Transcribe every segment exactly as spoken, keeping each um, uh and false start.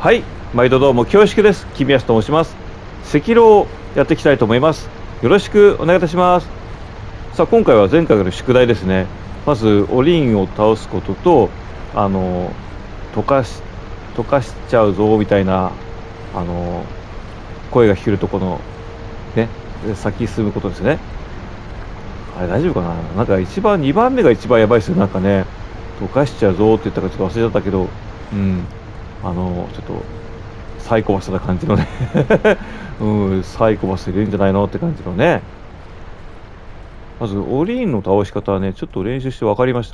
はい、毎度どうも恐縮です。君安と申します。赤狼をやっていきたいと思います。よろしくお願いいたします。さあ、今回は前回の宿題ですね。まずオリンを倒すことと、あの溶かし溶かしちゃうぞみたいなあの声が聞けるとこのね、先進むことですね。あれ大丈夫かな。なんか一番にばんめが一番やばいですよ。なんかね、溶かしちゃうぞって言ったかちょっと忘れちゃったけど、うん、あのちょっとサイコパスな感じのねうん、サイコパスいるんじゃないのって感じのね。まずオリーンの倒し方はね、ちょっと練習して分かりました。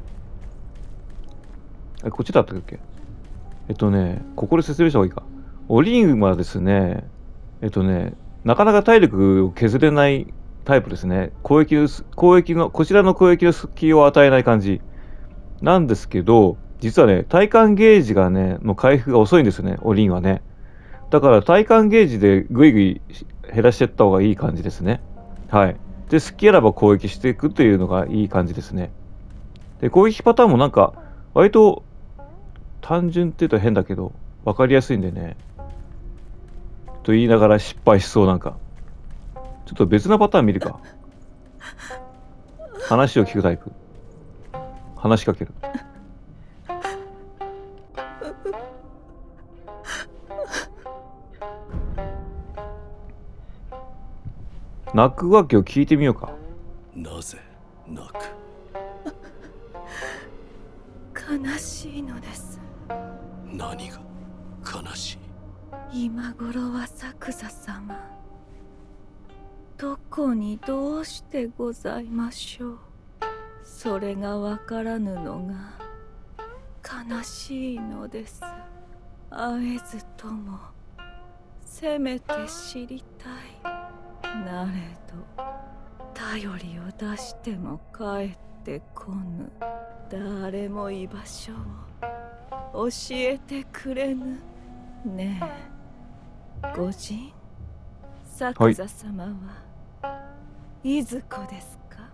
え、こっちだったっけ。えっとね、ここで説明した方がいいか。オリーンはですね、えっとね、なかなか体力を削れないタイプですね。攻撃の、攻撃の、こちらの攻撃の隙を与えない感じなんですけど、実はね、体感ゲージがね、の回復が遅いんですよね、オリンはね。だから体感ゲージでぐいぐい減らしていった方がいい感じですね。はい。で、好きあらば攻撃していくというのがいい感じですね。で、攻撃パターンもなんか、割と単純って言うと変だけど、わかりやすいんでね。と言いながら失敗しそうなんか。ちょっと別なパターン見るか。話を聞くタイプ。話しかける。泣くわけを聞いてみようか。 なぜ泣く。 悲しいのです。 何が悲しい。 今頃は作座様、どこにどうしてございましょう。それがわからぬのが悲しいのです。会えずともせめて知りたい。なれど頼りを出しても帰ってこぬ。誰も居場所を教えてくれぬ。ねえ、御仁、作座様はいずこですか。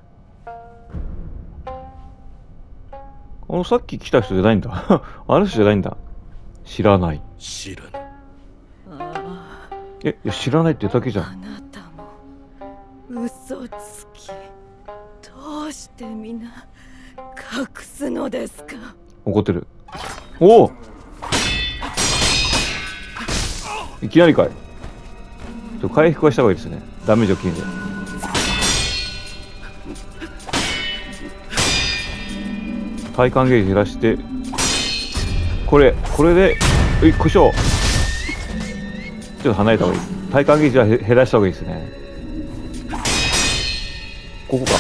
あの、さっき来た人じゃないんだ。あの人じゃないんだ。知らない。 知らぬ。 ああ。 え、いや知らないってだけじゃん。 あなたも嘘つき。どうして皆隠すのですか。 怒ってる。おお、いきなりかい。ちょ回復はした方がいいですね。ダメージを切るんで。体感ゲージ減らして、これこれでういこしょ。ちょっと離れた方がいい。体感ゲージはへ減らした方がいいですね。ここか。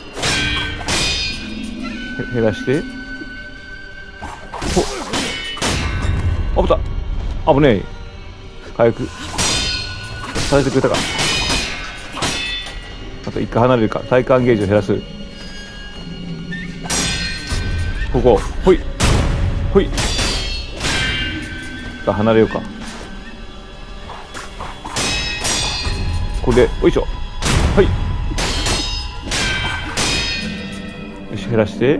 へ減らして、ほっ、あぶった危ねえ。回復させてくれたか。あと一回離れるか。体感ゲージを減らす。ここほいほい。さあ離れようか。これでよいしょ。はいよし、減らして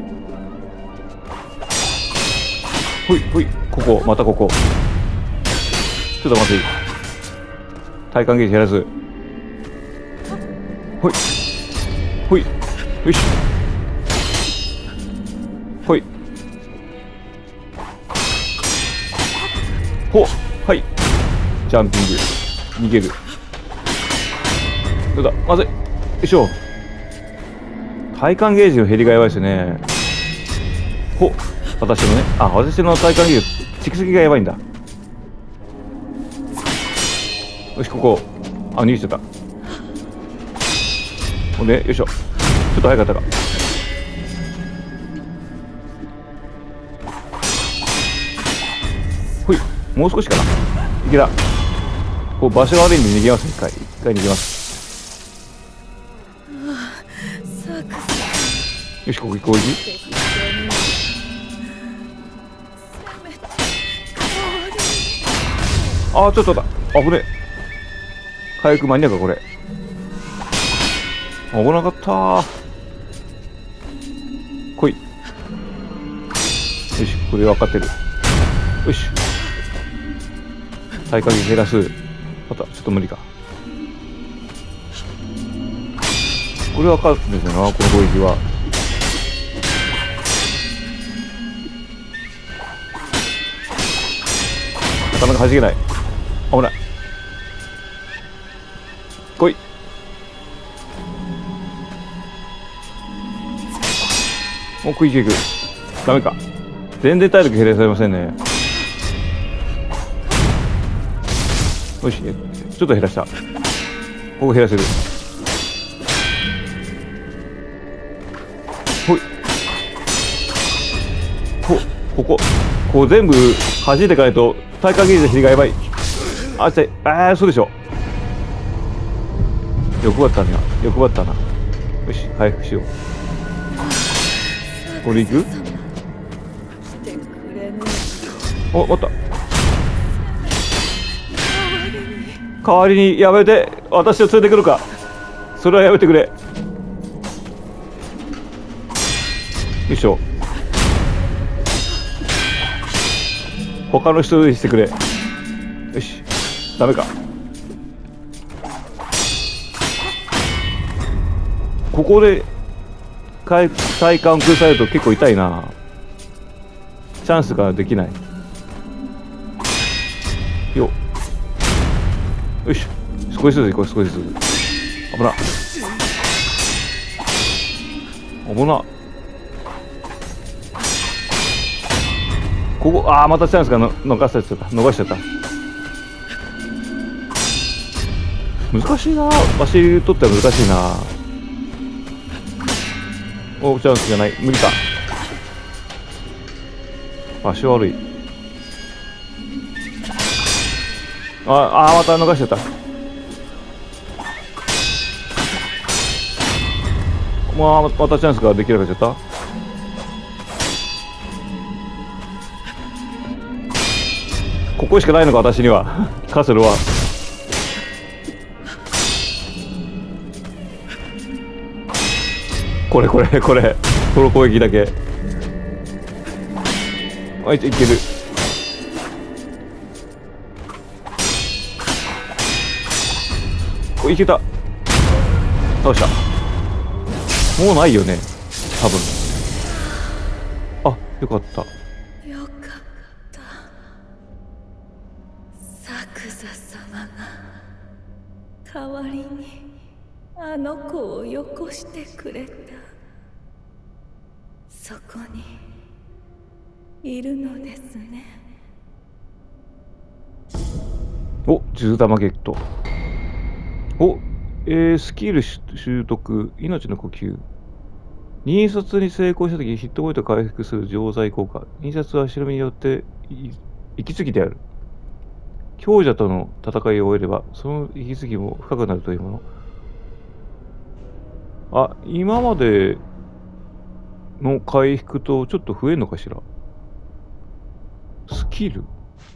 ほいほい。ここまたここ。ちょっと待っていい。体感ゲージ減らす。ほいほいよしほいほはい。ジャンピング逃げる。どうだまずい。よいしょ。体感ゲージの減りがやばいですね。ほ私のね、あ、私の体感ゲージ蓄積がやばいんだ。よし、ここ。あ、逃げちゃった。ほんで、よいしょ。ちょっと早かったか。ほい。もう少しかな。いけた。こう場所が悪いんで逃げます。一回。一回逃げます。よし、ここ行こう。あー、ちょっとだ。危ねえ。回復間に合うか、これ。危なかったー。来い。よし、これ分かってる。よし。 耐火減らす。またちょっと無理か。これは勝つんですよな、この攻撃は。なかなか弾けない。危ない。来い。もうクイックいく。ダメか。全然体力減らされませんね。よし、ちょっと減らした。ここ減らせる。ほい。ほ、ここ。こう全部弾いていかないと耐火ゲージの比がやばい。あっちゃい。ああ、そうでしょ。欲張ったな。欲張ったな。よし、回復しよう。これいく？お、おった。代わりにやめて、私を連れてくるか。それはやめてくれ。よいしょ。他の人にしてくれ。よし、ダメか。ここで体幹を崩されると結構痛いな。チャンスができないよ。よし、少しずつ行こう。少しずつ。危な危な。ここ、ああ、またチャンスがの逃されちゃった。逃しちゃった。難しいな。わしにとっては難しいな。お、チャンスじゃない。無理か。場所悪い。ああ、また逃しちゃった。まあ、またチャンスができなくなっちゃった。ここしかないのか、私には。カスルは。これこれこれ。この攻撃だけ。あ、いける。お、いけた。倒した。もうないよね、多分。あ、よかった。 よかった。サクザ様が代わりにあの子をよこしてくれた。そこにいるのですね。 お、数珠玉ゲット。お、えー、スキル習得、命の呼吸。印刷に成功したとき、ヒットポイント回復する錠剤効果。印刷は白身によって息継ぎである。強者との戦いを終えれば、その息継ぎも深くなるというもの。あ、今までの回復とちょっと増えるのかしら。スキル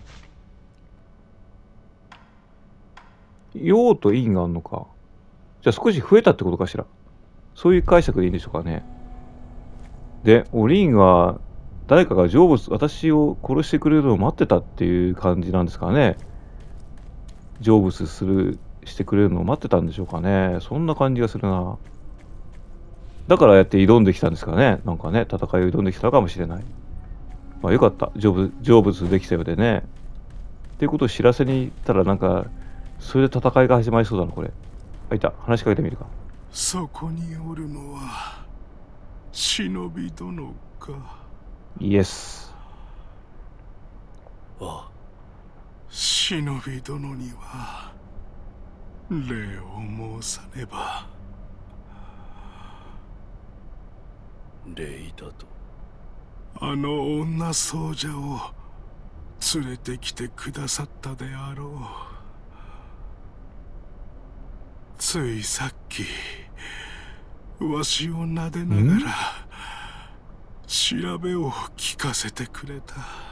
陽と陰があるのか。じゃあ少し増えたってことかしら。そういう解釈でいいんでしょうかね。で、おりんは誰かが成仏、私を殺してくれるのを待ってたっていう感じなんですかね。成仏する、してくれるのを待ってたんでしょうかね。そんな感じがするな。だからやって挑んできたんですかね。なんかね、戦いを挑んできたのかもしれない。まあよかった。成仏、成仏できたようでね。っていうことを知らせに行ったらなんか、それで戦いが始まりそうだな、これ。あ、いた。話しかけてみるか。 そこにおるのは忍び殿か。 イエス。 ああ、忍び殿には礼を申さねば。礼だと？あの女僧者を連れてきてくださったであろう。ついさっきわしを撫でながら調べを聞かせてくれた。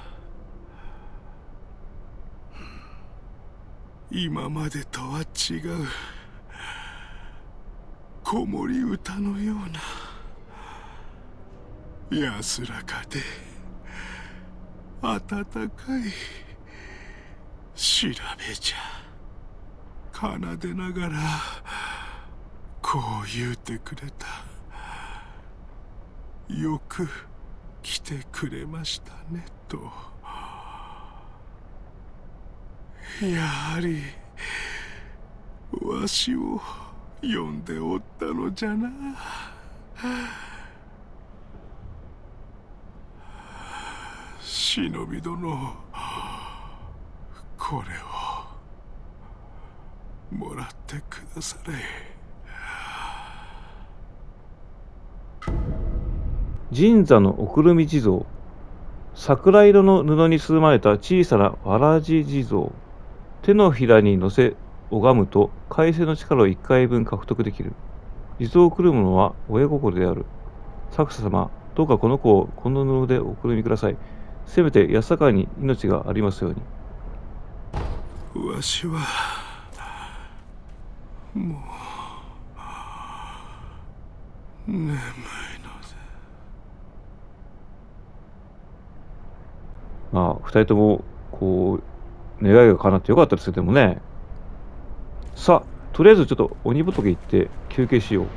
今までとは違う子守歌のような安らかで温かい調べじゃ。奏でながらこう言うてくれた。よく来てくれましたねと。やはりわしを呼んでおったのじゃな。忍び殿、これをもらってくだされ。 神座のおくるみ地蔵。桜色の布に包まれた小さなわらじ地蔵。手のひらに乗せ拝むと海星の力を一回分獲得できる。地蔵をくるむのは親心である。作者様、どうかこの子をこの布でおくるみください。せめて安らかに命がありますように。わしはもう眠いので。 まあ、二人ともこう願いが叶ってよかったですけどもね。さあ、とりあえずちょっと鬼仏行って休憩しよう。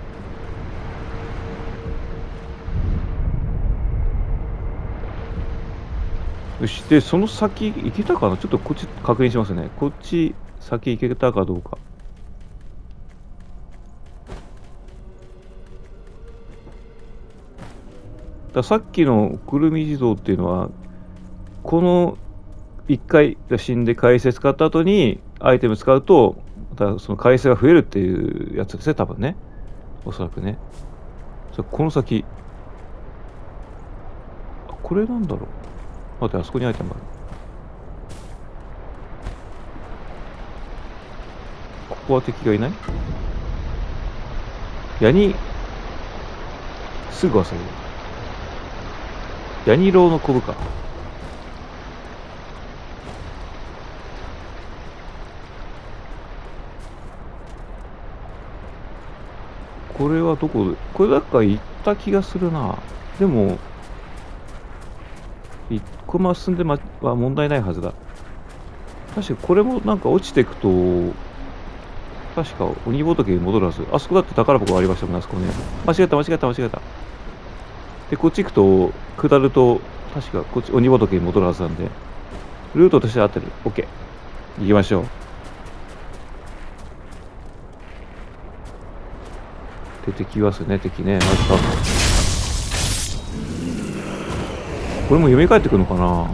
よし、で、その先行けたかな。ちょっとこっち確認しますね。こっち先行けたかどうか。ださっきのくるみ地蔵っていうのは、このいっかいが死んで海星使った後にアイテム使うと、またその海星が増えるっていうやつですね、多分ね。おそらくね。さあ、この先。あ、これなんだろう。待って、あそこにアイテムある。ここは敵がいない？ヤニ、すぐ忘れる。ヤニロウのコブか。これはどこで、これなんか行った気がするな。でも、一個も進んでまは問題ないはずだ。確かこれもなんか落ちていくと、確か鬼仏に戻るはず。あそこだって宝箱ありましたもんね、あそこね。間違えた、間違えた、間違えた。で、こっち行くと、下ると、確かこっち鬼仏に戻るはずなんで、ルートとして合ってる。OK。行きましょう。出てきますね、敵ね。マジか。これも蘇ってくるのかな。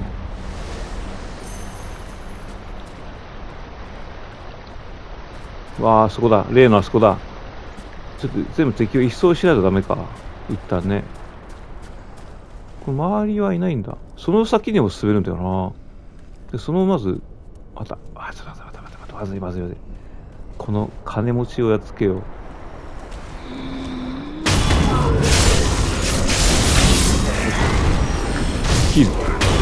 わあ、そこだ。例のあそこだ。ちょっと全部敵を一掃しないとダメか。一旦ね。これ周りはいないんだ。その先にも進めるんだよな。で、そのまず、また、あ、ちょっと待って待って待って、まずいまずいまずい。この金持ちをやっつけよう。キーズ。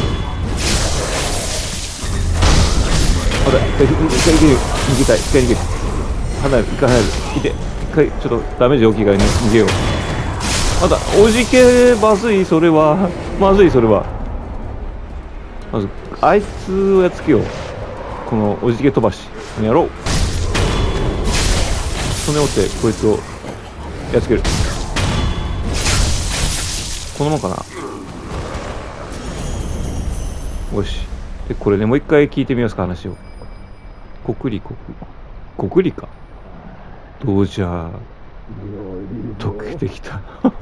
あれ、一回、一回逃げる。逃げたい。一回逃げる。離れる。一回離れる。いて。一回、ちょっとダメージ大きいからね、逃げよう。まだ、おじけ、まずい、それは。まずい、それは。まず、あいつをやっつけよう。この、おじけ飛ばし。やろう。骨折って、こいつを、やっつける。このままかな。よし。で、これね、もう一回聞いてみますか、話を。国理、国、国理か。どうじゃ、解けてきた。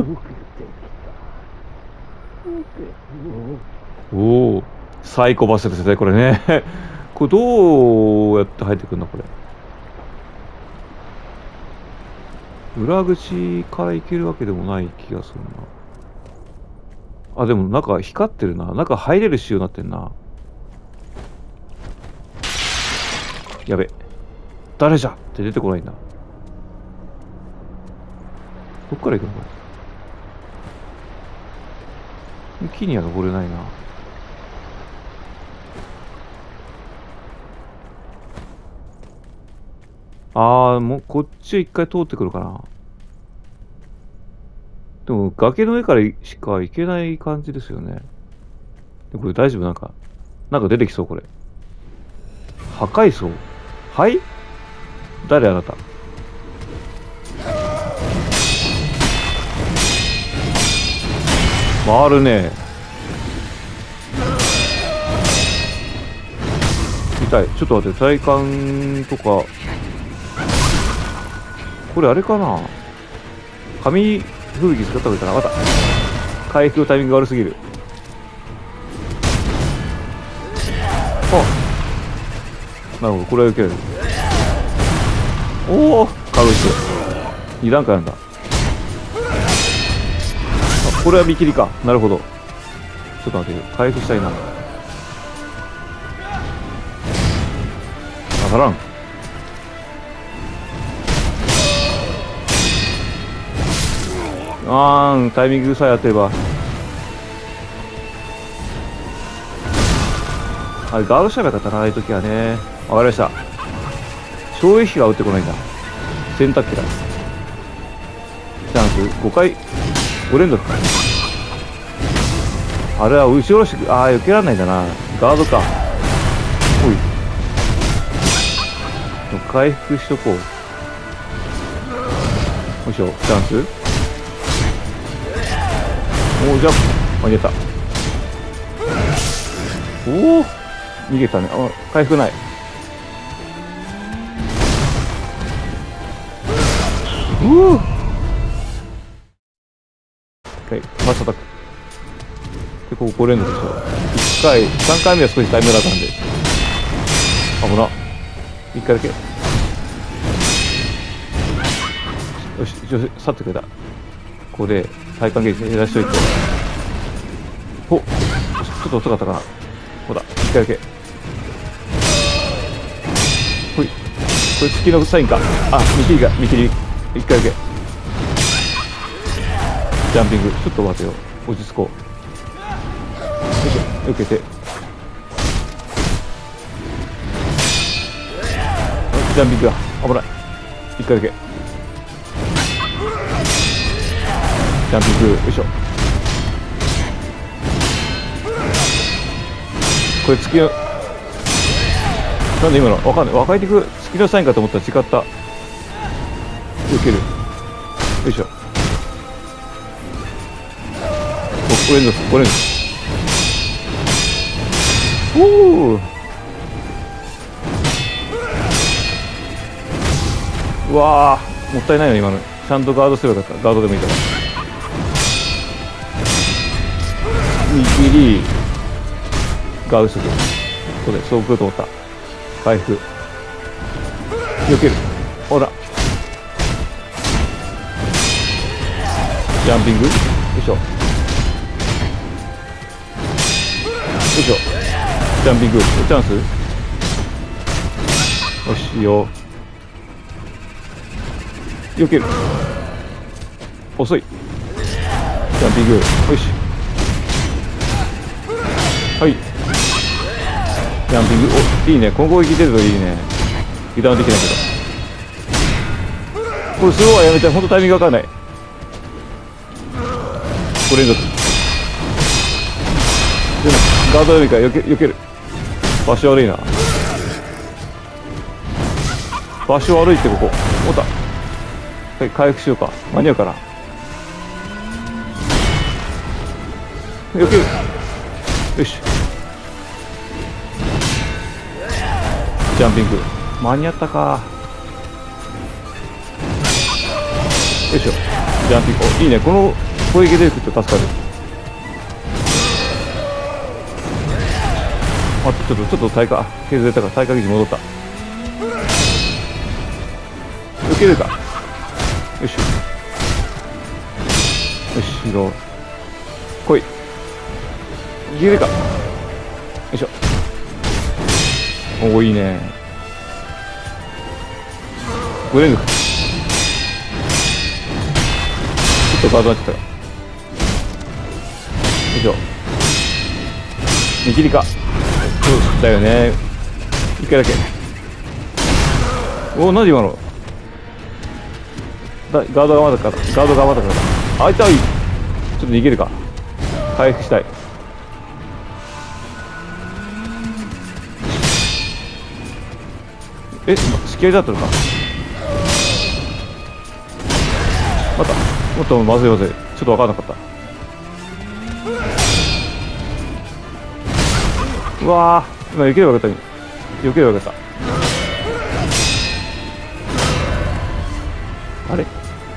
おお、サイコパスですね、これね。これどうやって入ってくるんだ、これ。裏口から行けるわけでもない気がするな。あ、でも中光ってるな。中入れる仕様になってんな。やべ。誰じゃって出てこないんだ。どっから行くのこれ。木には登れないな。あー、もうこっち一回通ってくるかな。でも崖の上からしか行けない感じですよね。でこれ大丈夫？なんか、なんか出てきそう、これ。 破壊層。はい、誰あなた。回るね。痛い。ちょっと待って、体感とか。これあれかな、紙吹雪使った方がいいかな。また回復のタイミングが悪すぎる。あ、なるほど、これは受ける。おお、軽い人に段階なんだ。あ、これは見切りか。なるほど。ちょっと待って、回復したいな。上がらん。あーん、タイミングさえ当てれば。あれ、ガードしたらよかったな、ああいう時はね。わかりました。衝撃が打ってこないんだ。洗濯機だ。チャンスごかい、ご連続か。あれは後ろしく、ああ、避けられないんだな。ガードか。おい。回復しとこう。よいしょ、チャンス。おお、じゃあ、間に合った。おお、逃げたね。あ、回復ない。うぅ。はい、ファーストアタック。で、ここご連続でしょ。いっかい、さんかいめは少しタイムラグなんで。危な。いっかいだけ。よし、一応、去ってくれた。ここで、体感ゲージ減らしといて。お、ちょっと遅かったかな。ほら、いっかいだけ。ほい。これ月のサインか。あ、見切りが、見切り。いっかいだけ。ジャンピング。ちょっと待てよ。落ち着こう。よいしょ、受けて。ジャンピングが危ない。いっかいだけ。ジャンピング、よいしょ。これ月の、なんで今のわかんない。若いてく月のサインかと思ったら違った。受ける。よいしょ。ご連続、ご連続。おお。うわー、もったいないよ今の。ちゃんとガードすればよかった。ガードでもいいから。見切りガードする。そうで、そう来ると思った。回復。避ける。ほら。ジャンピング。よいしょ。よいしょ。ジャンピング。チャンス。よし、いいよ。避ける。遅い。ジャンピング。よし。はい。ジャンピング。お、いいね。この攻撃出るといいね。油断できないけど。これスローはやめて。ほんとタイミングわかんない。ご連続。でも、ガードよりか避け、避ける。場所悪いな。場所悪いってここ。おった。はい、回復しようか。間に合うかな。避ける。よし。ジャンピング。間に合ったか。よいしょ。ジャンピング。お、いいね。この攻撃でいくと助かる。あとちょっと、ちょっと耐火、削れたから耐火技術戻った。受けるか。よし。よし、移動。来い。いけるか。よいしょ。おお、いいね。ご連続。ちょっとガードになっちゃった。よいしょ。見切りか。そうだよね。一回だけ。おお、なんで今の。だガードがまだか。ガードがまだか。あいたい。ちょっと逃げるか。回復したい。よえ、突き合いだったのか。またもっとまずいまずい、ちょっと分からなかった。うわー、今避ければよかった。避ければよかった。あれ、ジ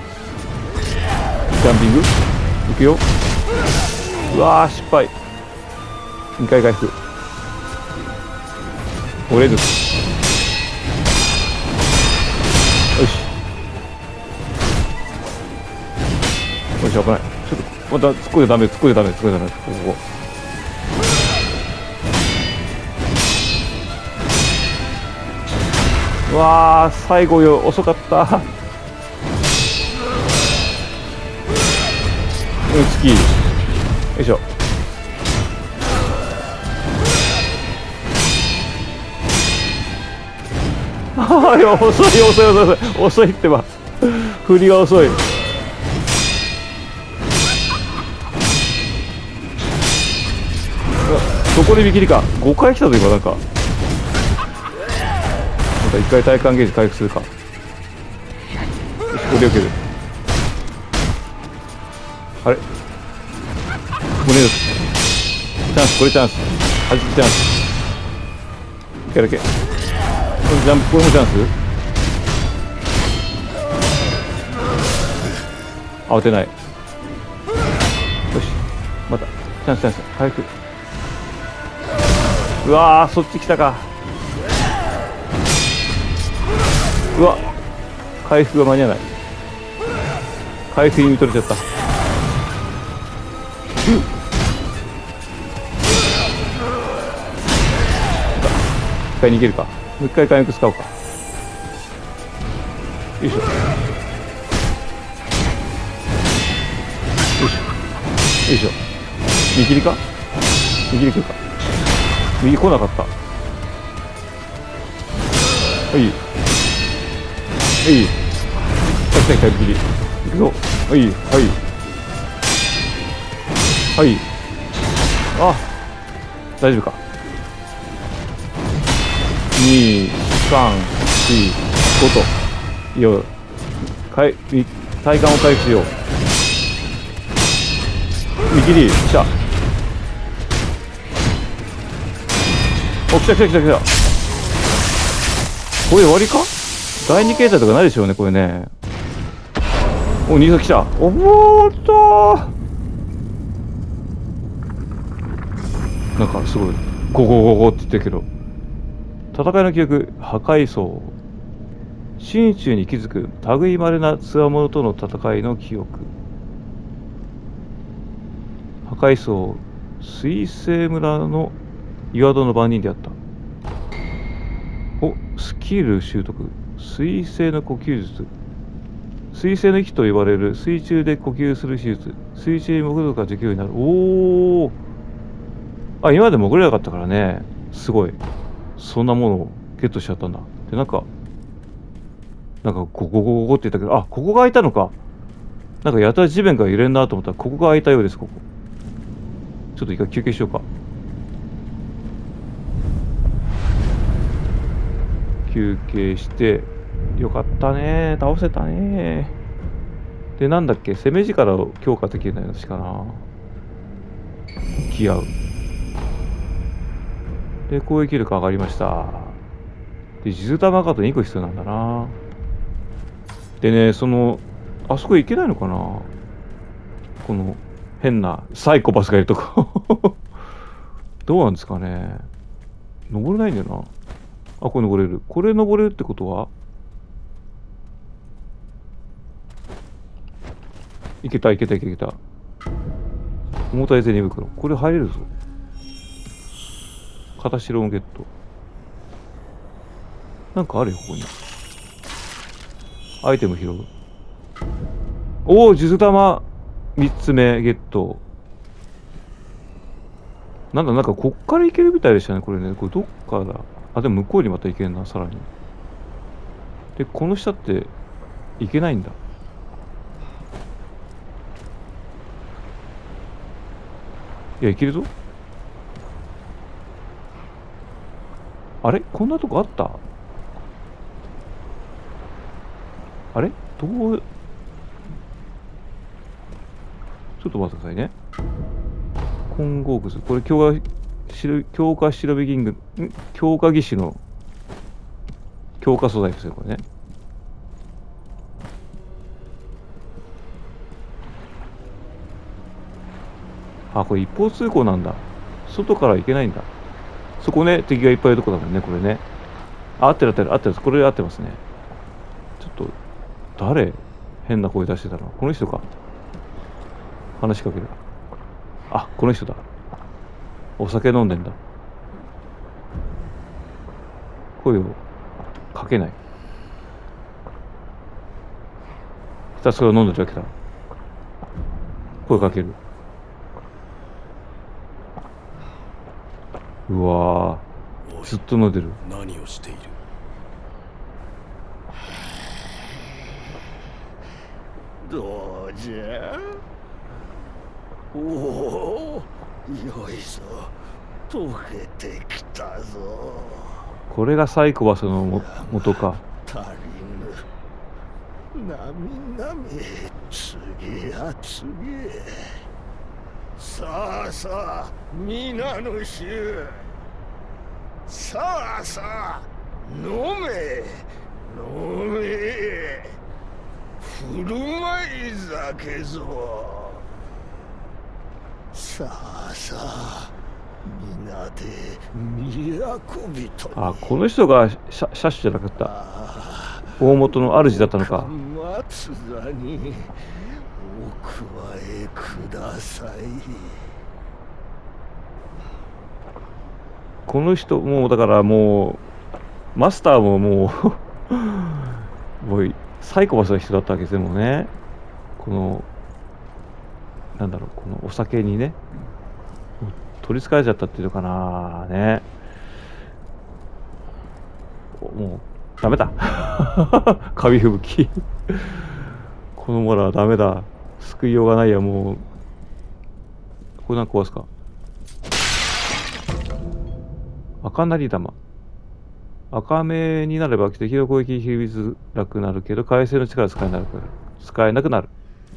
ャンピングいくよ。うわー、失敗。にかい回復。折れる。よしよし、危ない。ちょっとまた突っ込んでダメ、突っ込んでダメ、突っ込んでダメ。ここうわー、最後よ、遅かった。追いつき。よいしょ。ああ、いや、遅い遅い遅い遅い遅いってば。振りが遅い。そこで見切りか。ごかい来たぞ今。なんかまたいっかい体感ゲージ回復するか。よし、これを受ける。あれ、胸です。チャンス、これチャンス。はじきチャンス。いっかいだけ。これジャンプ、これもチャンス。慌てない。よし、またチャンスチャンス。早く。うわー、そっち来たか。うわ、回復が間に合わない。回復に見とれちゃった。うん、一回逃げるか。もう一回回復使おうか。よいしょよいしょよいしょ。見切りか。見切り来るか。右来なかった。はい。はい。来た来た来た、右。行くぞ。はい。はい。はい。あ、大丈夫か。に、さん、よん、ごと。いいよ。かい、体幹を回復しよう。見切り、来た。お、来た来た来た来た。これ終わりか。だいに形態とかないでしょうね、これね。お、にさ来た。おぼーっとー。なんかすごいゴゴゴゴって言ってるけど、戦いの記憶、破壊層、心中に気づく類いまれな強者との戦いの記憶。破壊層、水星村の岩戸の番人であった。お、スキル習得、水星の呼吸術。水星の息と言われる水中で呼吸する手術。水中に潜ることができるようになる。おお。あ、今まで潜れなかったからね。すごい。そんなものをゲットしちゃったんだ。で、なんか、なんか、ゴゴゴゴって言ったけど、あ、ここが開いたのか。なんか、やたら地面が揺れんなと思ったら、ここが開いたようです、ここ。ちょっと一回休憩しようか。休憩して、よかったね。倒せたね。で、なんだっけ、攻め力を強化できるのやつかな。気合う。で、攻撃力上がりました。で、地図玉カードにこ必要なんだな。でね、その、あそこ行けないのかな、この、変な、サイコパスがいるとこ。どうなんですかね。登れないんだよな。あ、これ登れる。これ登れるってことはいけたいけたいけた。重たい銭袋。これ入れるぞ。片白のゲット。なんかあるよ、ここに。アイテム拾う。おお、数珠玉みっつめゲット。なんだ、なんかこっから行けるみたいでしたね、これね。これどっからだ。あ、でも向こうにまた行けんな、さらに。で、この下って行けないんだ。いや、行けるぞ。あれ、こんなとこあった？ あれどう、ちょっと待ってくださいね。混合靴。これ強化、強化調べ銀具、ん強化義手の強化素材ですよ、これね。あ、これ一方通行なんだ。外から行けないんだ。そこね、敵がいっぱいいるとこだもんね、これね。あ、合ってる合ってる合ってる。これ合ってますね。ちょっと、誰変な声出してたの。この人か。話しかける。あ、この人だ。お酒飲んでんだ。声をかけない。ひたすら飲んでるだけだ。声かける。うわぁ、ずっと飲んでる。 何をしている。 どうじゃ。おお、よいぞ。溶けてきたぞ。 これがサイコパスのも元か。 足りぬ。なみなみ、次や次へ。さあさあ、皆の衆。さあさあ、飲め飲め。振る舞い酒ぞ。さあさあ、皆で都人に。 あ、この人が車車主じゃなかった。大元の主だったのか。 松座にお加えください。 この人もうだからもうマスターももうもうサイコパスな人だったわけですよもうね。このなんだろう、このお酒にね取りつかれちゃったっていうのかなね。もうダメだ紙吹雪このモラはダメだ。救いようがないや。もうこれなんか壊すか。赤なり玉。赤目になれば敵の攻撃響きづらくなるけど回生の力使えなくなる。使えなくなる。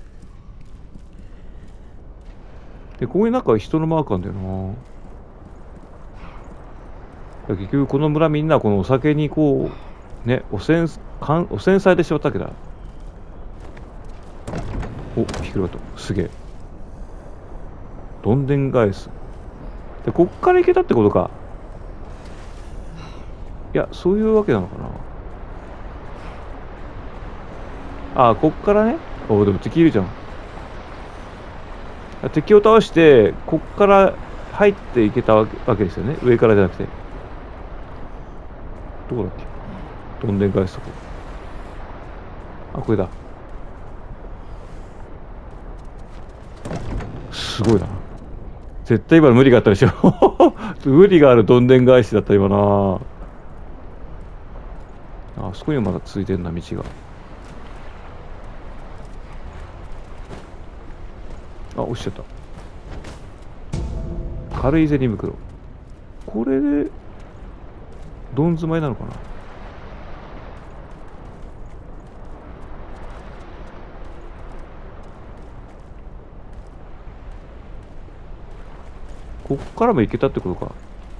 で、ここになんか人のマークあるんだよな。結局この村みんなこのお酒にこうね汚染かん汚染されてしまったわけだ。お、ピクロとすげえ。どんでん返す。で、こっから行けたってことか。いや、そういうわけなのかな。ああ、こっからね。お、でも敵いるじゃん。敵を倒して、こっから入っていけたわけ、わけですよね。上からじゃなくて。どこだっけ。どんでん返すとこ。あ、これだ。すごいな。絶対今の無理があったでしょ。無理があるどんでん返しだった今な。あそこにもまだ続いてんな、道が。あ、落ちちゃった。軽い銭袋。これで、どん詰まりなのかな。こっからも行けたってことか。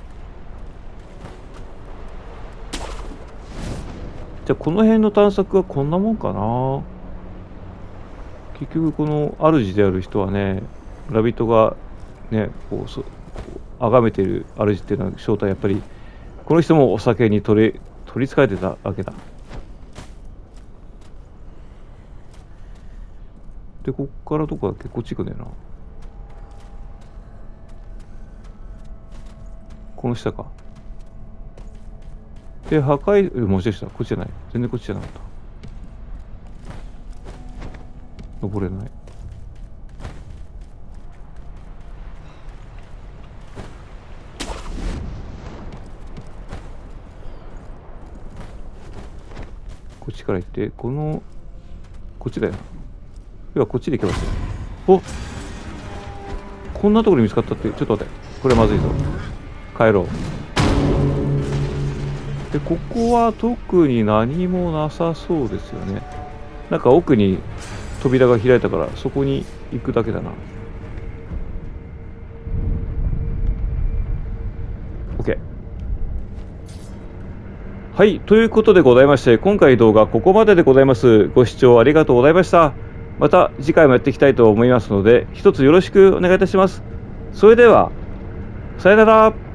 じゃあこの辺の探索はこんなもんかな。結局この主である人はね、村人がね、こうそ崇めている主っていうのは正体やっぱりこの人もお酒に取り取りつかれてたわけだ。で、こっからどこだっけ。こっち行くんだよな。この下か。で、破壊、もしかしたらこっちじゃない。全然こっちじゃなかった。登れない。こっちから行って、この、こっちだよ。要はこっちで行けますよ。お、こんなところに見つかったって、ちょっと待って。これまずいぞ。帰ろう。で、ここは特に何もなさそうですよね。 なんか奥に扉が開いたからそこに行くだけだな。 OK。 はい、ということでございまして、今回動画ここまででございます。ご視聴ありがとうございました。また次回もやっていきたいと思いますので、一つよろしくお願いいたします。それではさよなら。